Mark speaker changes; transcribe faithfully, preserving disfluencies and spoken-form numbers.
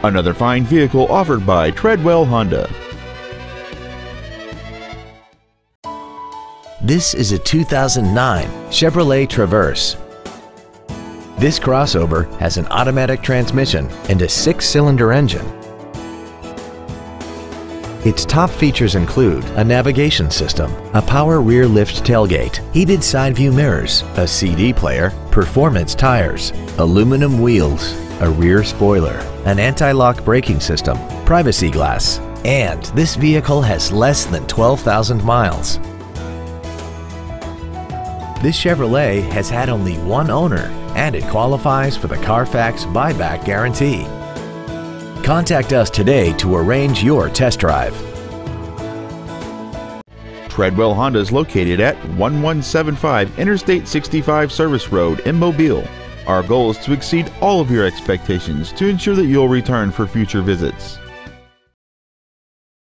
Speaker 1: Another fine vehicle offered by Treadwell Honda.
Speaker 2: This is a two thousand nine Chevrolet Traverse. This crossover has an automatic transmission and a six-cylinder engine. Its top features include a navigation system, a power rear lift tailgate, heated side view mirrors, a C D player, performance tires, aluminum wheels, a rear spoiler, an anti-lock braking system, privacy glass, and this vehicle has less than twelve thousand miles. This Chevrolet has had only one owner and it qualifies for the Carfax buyback guarantee. Contact us today to arrange your test drive.
Speaker 1: Treadwell Honda is located at one one seven five Interstate sixty-five Service Road in Mobile. Our goal is to exceed all of your expectations to ensure that you'll return for future visits.